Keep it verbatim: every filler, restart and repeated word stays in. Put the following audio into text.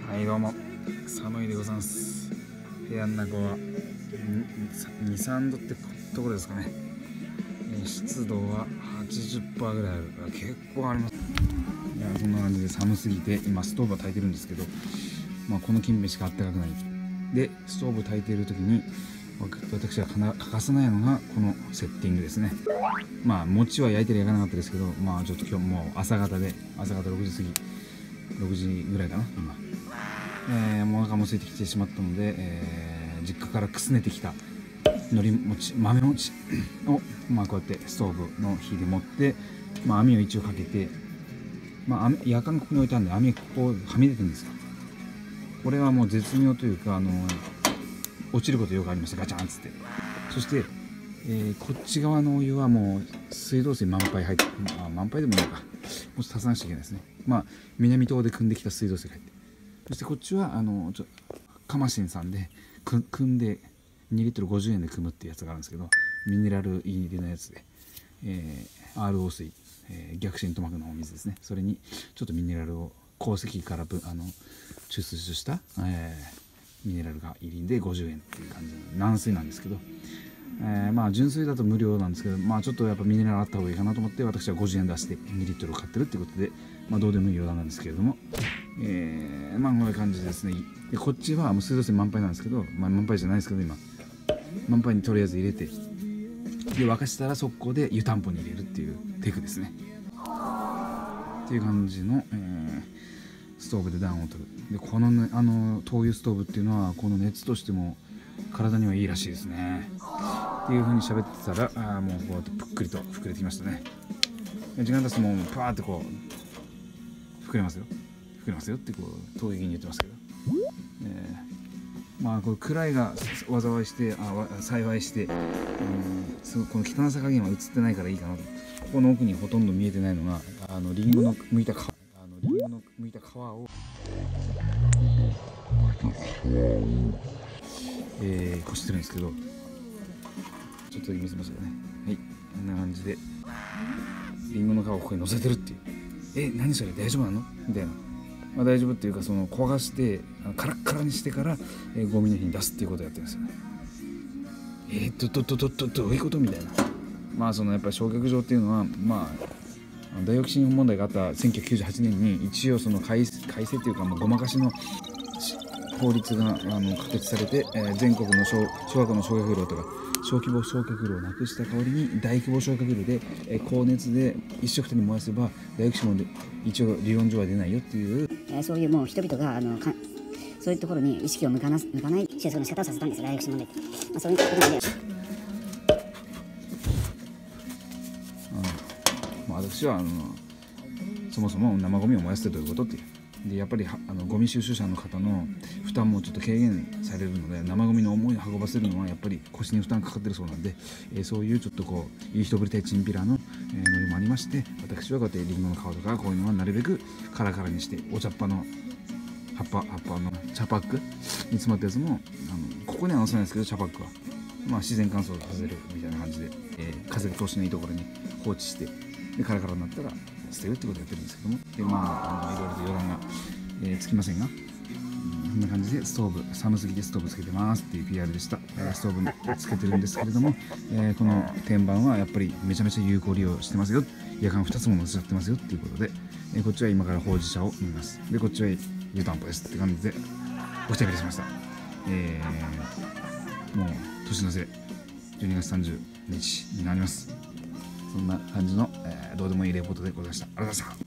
はい、どうも寒いでございます。部屋の中はに、さんどってところですかね。湿度は はちじゅっパーセント ぐらいあるから結構あります。いや、そんな感じで寒すぎて今ストーブを焚いてるんですけど、まあ、この近辺しかあったかくないで、ストーブを焚いている時に私は欠かせないのがこのセッティングですね。まあ餅は焼いてる焼かなかったですけど、まあちょっと今日もう朝方で朝方ろくじ過ぎろくじぐらいかな今、えー、もうお腹も空いてきてしまったので、えー、実家からくすねてきた海苔餅豆餅を、まあ、こうやってストーブの火で持って、まあ、網を一応かけて、まあ、網夜間ここに置いたんで網がここはみ出てるんですよ。これはもう絶妙というか、あの落ちることよくありました。ガチャンっつって。そして、えー、こっち側のお湯はもう水道水満杯入って、まあ、満杯でもいいのか、もう足さなきゃいけないですね。まあ南東で汲んできた水道水が入って、そしてこっちはあのちょカマシンさんでく汲んでにリットルごじゅうえんで汲むっていうやつがあるんですけど、ミネラル入りのやつで、えー、アールオー 水、えー、逆浸透膜のお水ですね。それにちょっとミネラルを鉱石からぶあの抽出した、えー、ミネラルが入りでごじゅうえんっていう感じの軟水なんですけど、えー、まあ純水だと無料なんですけど、まあちょっとやっぱミネラルあった方がいいかなと思って私はごじゅうえん出してにリットルを買ってるっていうことで、まあどうでもいい余談なんですけれども、えー、まあこういう感じですね。でこっちはもう水道水満杯なんですけど、まあ満杯じゃないですけど今満杯にとりあえず入れて、で沸かしたら速攻で湯たんぽに入れるっていうテクですね。っていう感じの、えー、ストーブで暖を取る。でこの、ね、あの灯油ストーブっていうのはこの熱としても体にはいいらしいですね。っていう風に喋ってたら、あもうこうやってぷっくりと膨れてきましたね。時間経つともうパーってこう膨れますよ膨れますよってこう陶芸に言ってますけど、えー、まあこれ位が災いしてあ幸いして、うん、すごこの汚さ加減は映ってないからいいかなと。ここの奥にほとんど見えてないのがあのリンゴの剥いた皮あのリンゴの剥いた皮をえー、こしてるんですけど、ちょっと見せますよね。はい、こんな感じでリンゴの皮をここに乗せてるっていう。え、何それ大丈夫なのみたいな。まあ、大丈夫っていうか、その焦がしてカラッカラにしてから、えー、ゴミの日に出すっていうことをやってるんですよね。えー、どどどどどどういうことみたいな。まあそのやっぱり焼却場っていうのはまあダイオキシン問題があったせんきゅうひゃくきゅうじゅうはちねんに一応その改改正っていうかもうごまかしの法律があの可決されて、えー、全国の小小学校の焼却炉とか小規模焼却炉をなくした代わりに大規模焼却炉で、えー、高熱で一緒くたに燃やせばダイオキシンも一応理論上は出ないよっていう、 えー、そういうもう人々があのかそういうところに意識を向かな向かない収束の仕方をさせたんですよ、ダイオキシン問題って、まあ、そういうことで、 うん、まあ、私はあのそもそも生ゴミを燃やすってどういうことっていうでやっぱりあのゴミ収集車の方の負担もちょっと軽減されるので、生ゴミの重いのを運ばせるのはやっぱり腰に負担かかってるそうなんで、えー、そういうちょっとこういい人ぶりたいチンピラの、えー、ノリもありまして、私はこうやってリンゴの皮とかこういうのはなるべくカラカラにして、お茶っ葉の葉っぱ葉っぱの茶パックに詰まったやつもあのここには載せないですけど、茶パックは、まあ、自然乾燥させるみたいな感じで、えー、風通しのいいところに放置してでカラカラになったら捨てるってことをやってるんですけども、でまあ、あのいろいろと余談が、えー、つきませんが、うん、こんな感じでストーブ寒すぎてストーブつけてますっていう ピーアール でした。えー、ストーブにつけてるんですけれども、えー、この天板はやっぱりめちゃめちゃ有効利用してますよ、夜間ふたつも乗せちゃってますよっていうことで、えー、こっちは今からほうじ茶を飲みます。でこっちは湯たんぽですって感じでおしゃべりしました。えー、もう年の瀬じゅうにがつさんじゅうにちになります。そんな感じの、えー、どうでもいいレポートでございました。ありがとうございました。